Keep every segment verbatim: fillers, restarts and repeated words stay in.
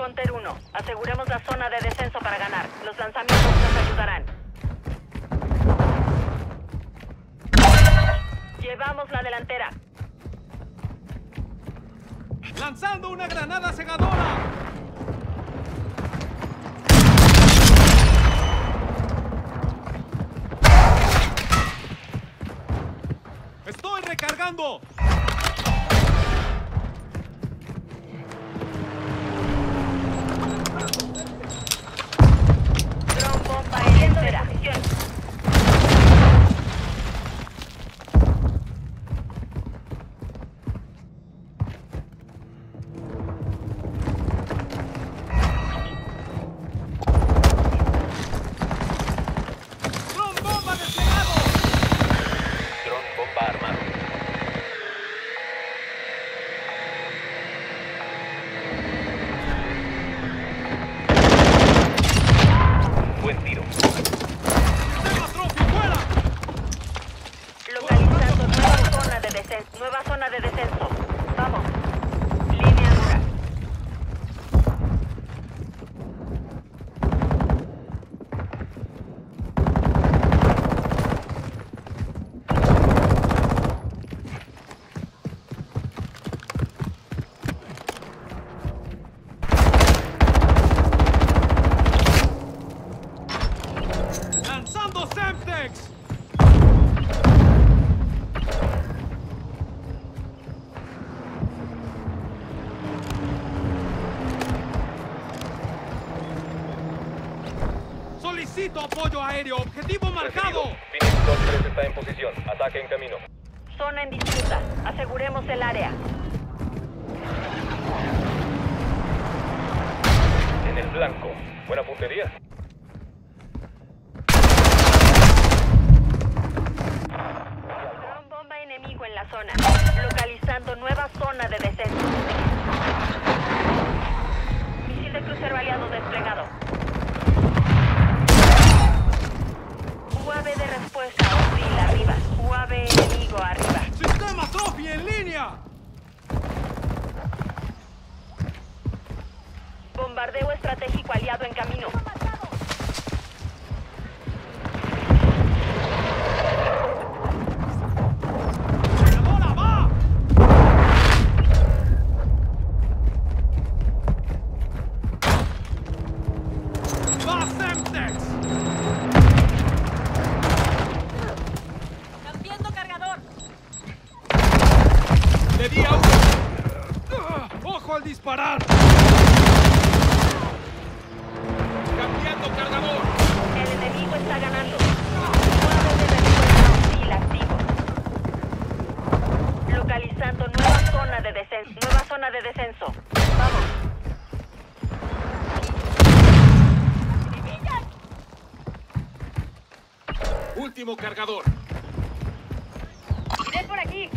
Hunter uno, aseguremos la zona de descenso para ganar. Los lanzamientos nos ayudarán. Llevamos la delantera. ¡Lanzando una granada cegadora! ¡Estoy recargando! Dron bomba en espera. Nueva zona de descenso. Vamos. Línea dura. ¡Lanzando Semtex! Solicito apoyo aéreo. Objetivo marcado. Phoenix dos tres está en posición. Ataque en camino. Zona en disputa. Aseguremos el área. En el blanco. Buena puntería. Dron bomba enemigo en la zona. Localizando nueva zona de descenso. Misil de crucero aliado desplegado. U A V de respuesta hostil arriba. U A V enemigo arriba. ¡Sistema Trophy en línea! Bombardeo estratégico aliado en camino. ¡Ahora va! ¡Va Semtex! Cambiando cargador. ¡Le di a uno! ¡Ojo al disparar! ¡Cambiando cargador! El enemigo está ganando. U A V de respuesta hostil activo. Localizando nueva zona de descenso. Nueva zona de descenso. Vamos. Último cargador. Iré por aquí.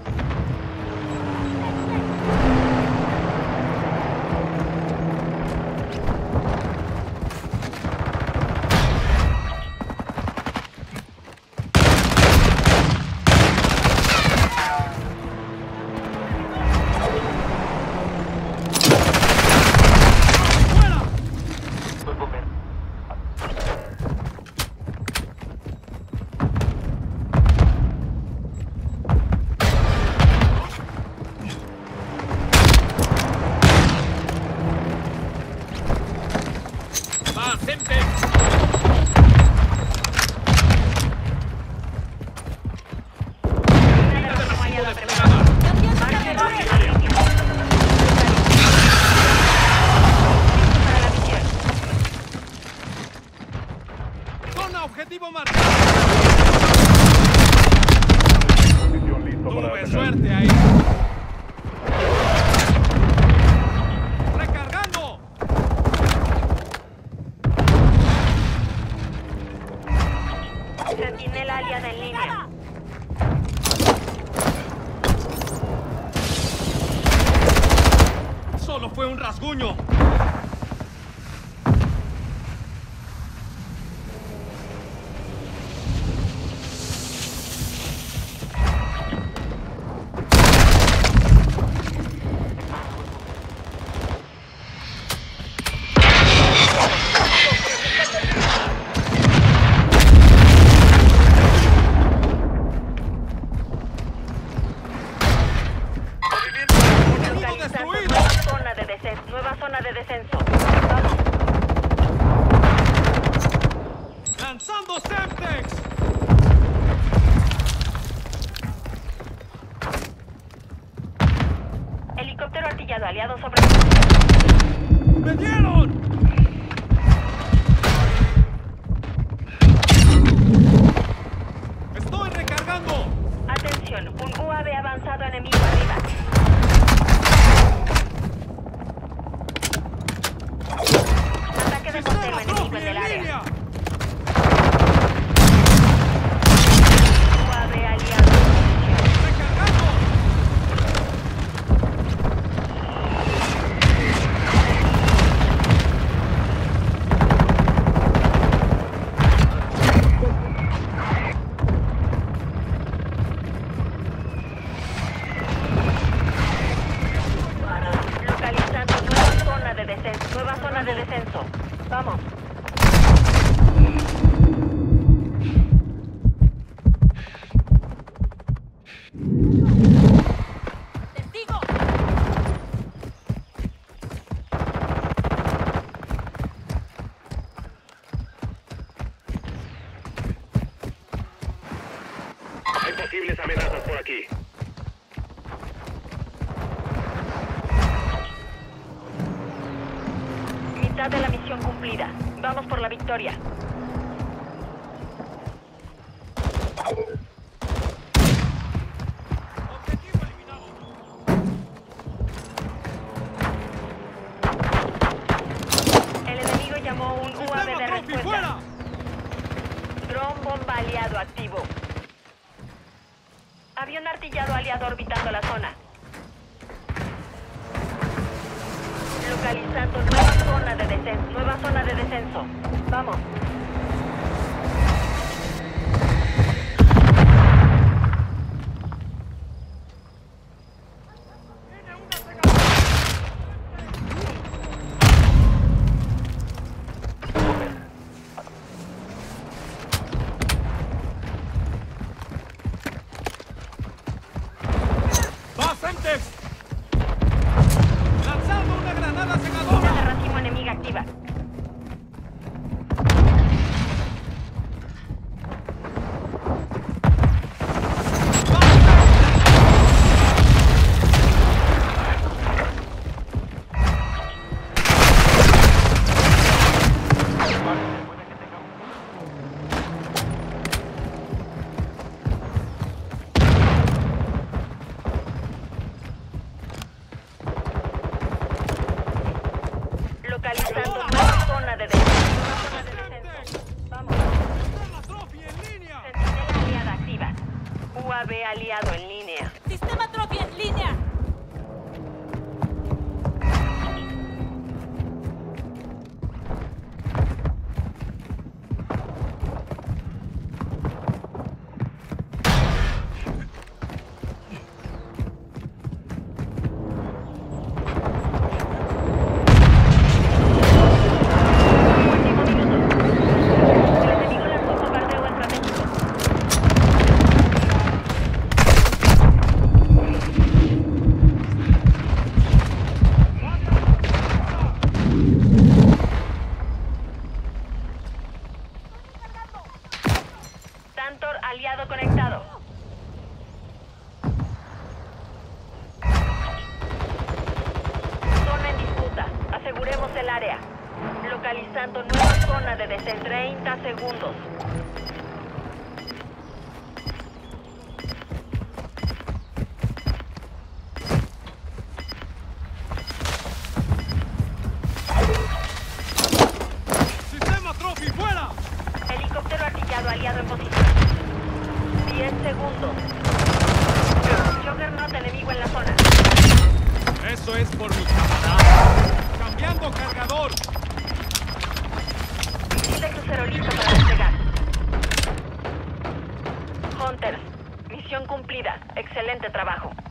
¡Va Semtex! ¡Zona objetivo marcado! Tuve suerte ahí. ¡Recargando! Sentinela aliada en línea. Solo fue un rasguño. nueva zona de descenso. Vamos. ¡Lanzando Semtex! Helicóptero artillado aliado sobre... ¡Me dieron! ¡Estoy recargando! Atención, un U A V avanzado enemigo arriba. Ataque de mortero enemigo en el área. U A V aliado. ¡Recargando! Localizando nueva zona de descenso. Nueva zona de descenso. Vamos. ¡Testigo! Hay posibles amenazas por aquí. Mitad de la misión cumplida. Vamos por la victoria. ¡Objetivo eliminado! El enemigo llamó un U A V ¡Sistema de Trophy respuesta. fuera! Dron bomba aliado activo. Avión artillado aliado orbitando la zona. Localizando nueva zona de descenso. Nueva zona de descenso. Vamos. ¡Va, Semtex! ¡Lanzando una granada Una cegadora! de racimo enemiga activa. Localizando nueva zona de descenso. Nueva zona de descenso. Vamos. ¡Sistema Trophy en línea! Centinela aliada activa. U A V aliado en línea. ¡Sistema Trophy en línea! Último minuto. El enemigo lanzó un bombardeo estratégico. Tantor aliado conectado. Zona en disputa. Aseguremos el área. Localizando nueva zona de descenso. treinta segundos. ¡Sistema Trophy fuera! Helicóptero artillado aliado en posición. diez segundos. Juggernaut enemigo en la zona. Eso es por mi camarada. ¡Cambiando cargador! Misil de crucero listo para despegar. Hunters, misión cumplida. Excelente trabajo.